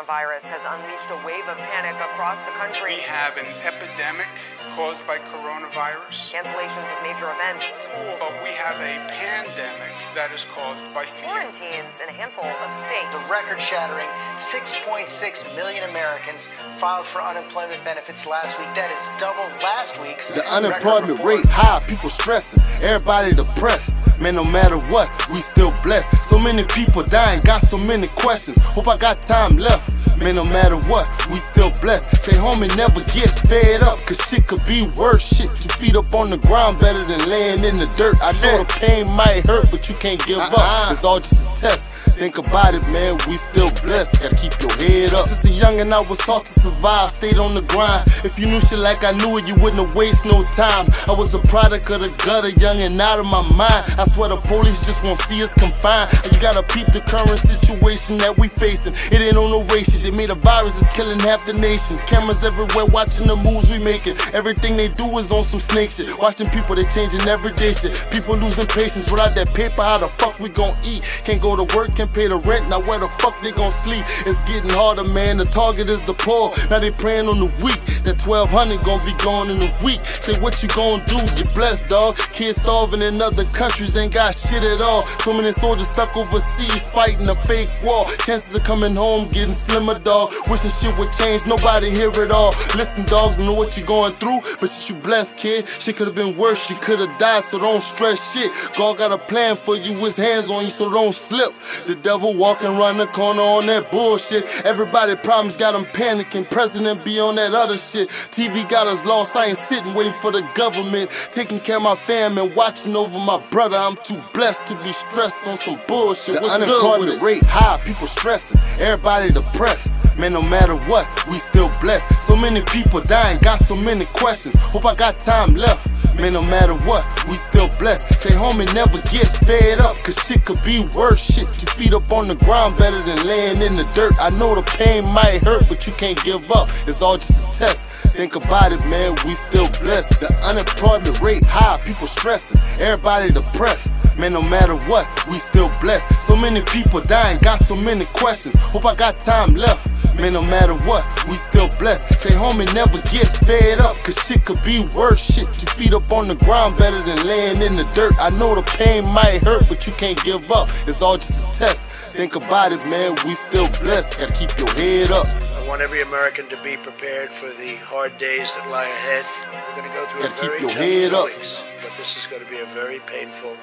coronavirus has unleashed a wave of panic across the country. We have an epidemic caused by coronavirus. Cancellations of major events, schools. But we have a pandemic that is caused by fear. Quarantines in a handful of states. The record-shattering 6.6 million Americans filed for unemployment benefits last week. That is double last week's. The unemployment rate high, people stressing, everybody depressed. Man, no matter what, we still blessed. So many people dying, got so many questions. Hope I got time left. Man, no matter what, we still blessed. Stay home and never get fed up, cause shit could be worse. Shit, 2 feet up on the ground better than laying in the dirt. I know the pain might hurt, but you can't give up. It's all just a test. Think about it, man, we still blessed. Gotta keep your head up. Since a youngin' I was taught to survive, stayed on the grind. If you knew shit like I knew it, you wouldn't have wasted no time. I was a product of the gutter, young and out of my mind. I swear the police just won't see us confined. And you gotta peep the current situation that we facing. It ain't on no race shit. They made a virus that's killing half the nation. Cameras everywhere watching the moves we making. Everything they do is on some snake shit. Watching people, they changing everyday shit. People losing patience without that paper. How the fuck we gon' eat? Can't go to work, can't pay the rent. Now where the fuck they gon' sleep? It's getting harder, man. The target is the poor. Now they praying on the weak. That 1,200 gon' be gone in a week. Say what you gon' do? You blessed, dog. Kids starving in other countries ain't got shit at all. So many soldiers stuck overseas fighting a fake war. Chances of coming home getting slimmer, dog. Wishing shit would change, nobody hear it all. Listen, dog, know what you're going through, but since you blessed, kid, shit could've been worse. You could've died, so don't stress shit. God got a plan for you, his hands on you, so don't slip. The devil walking around the corner on that bullshit. Everybody problems got them panicking. President be on that other shit. TV got us lost. I ain't sitting waiting for the government. Taking care of my fam and watching over my brother. I'm too blessed to be stressed on some bullshit. The unemployment rate high, people stressing, everybody depressed. Man, no matter what, we still blessed. So many people dying, got so many questions. Hope I got time left. Man, no matter what, we still blessed. Stay home and never get fed up, cause shit could be worse. Shit, 2 feet up on the ground better than laying in the dirt. I know the pain might hurt, but you can't give up. It's all just a test. Think about it, man, we still blessed. The unemployment rate high, people stressing, everybody depressed. Man, no matter what, we still blessed. So many people dying, got so many questions. Hope I got time left. Man, no matter what, we still blessed. Stay home and never get fed up, cause shit could be worse. Shit, 2 feet up on the ground better than laying in the dirt. I know the pain might hurt, but you can't give up. It's all just a test. Think about it, man, we still blessed. Gotta keep your head up. I want every American to be prepared for the hard days that lie ahead. We're going to go through a very tough 2 weeks, but this is going to be a very painful,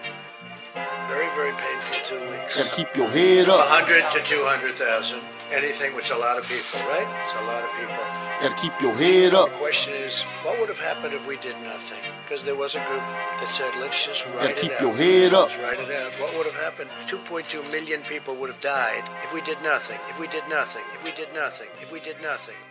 very painful 2 weeks. Gotta keep your head up. 100 to 200,000, anything, which is a lot of people, right? It's a lot of people. Gotta keep your head up. The question is, what would have happened if we did nothing? Because there was a group that said, let's just write it out. Gotta keep your head up. Let's write it out. What would have happened? 2.2 million people would have died if we did nothing, if we did nothing, if we did nothing, if we did nothing.